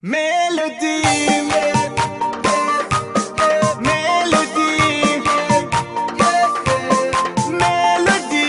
Melody, melody, melody,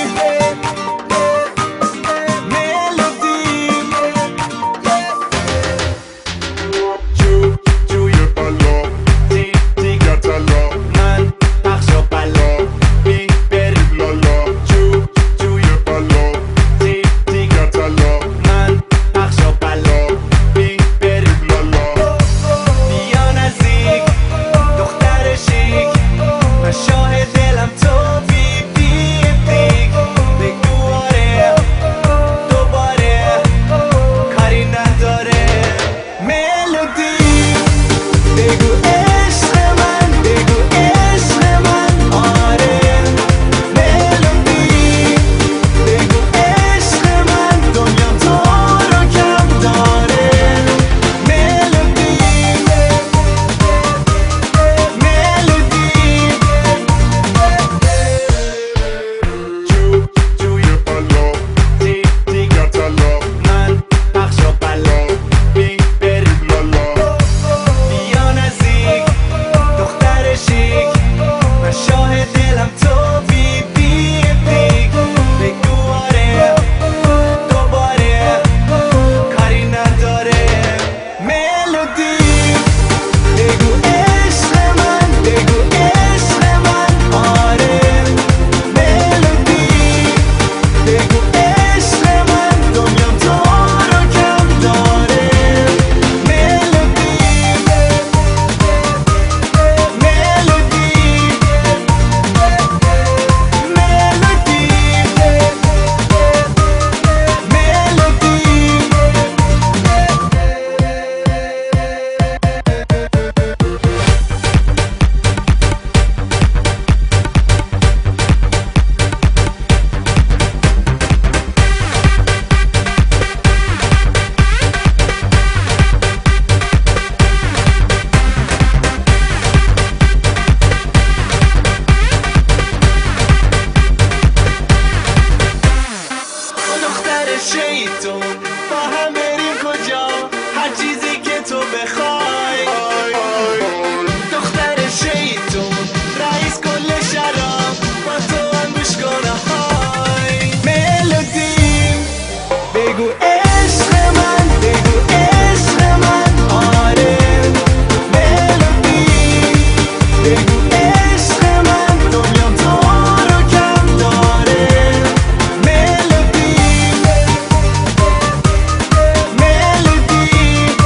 جوی بالا دیگر تلا من پخش و بلا بی بریم لالا جوی بالا دیگر تلا من پخش و بلا بی بریم لالا بیا نزدیک دختر شیک من شاه دلم تو بی دیگ بگو آره دوباره کاری نداره ملودی بگو عشق من بگو عشق من آره ملودی بگو عشق من دنیا تو رو کم داره ملودی ملودی جوی بالا دیگر تلا من پخش و بلا بی بریم لالا بیا نزدیک دختر شیک من شاه دلم تو بی دیگ بگو آره دوباره کاری نداره ملودی بگو عشق من بگو عشق من آره ملودی بگو عشق من دنیا تو رو کم داره ملودی ملودی دختر شیطون با هم بریم کجا هر چیزی که تو بخوای دختر شیطون رئیس کل شراب با تو هم گوش کنه های ملودی بگو عشق من بگو عشق من آره ملودی بگو عشق من دنیا تو رو کم داره ملودی ملودی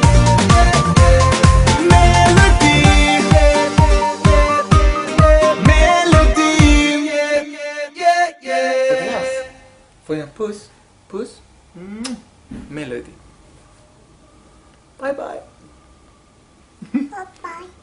ملودی Foi um puss, melody. Bye bye. Bye bye.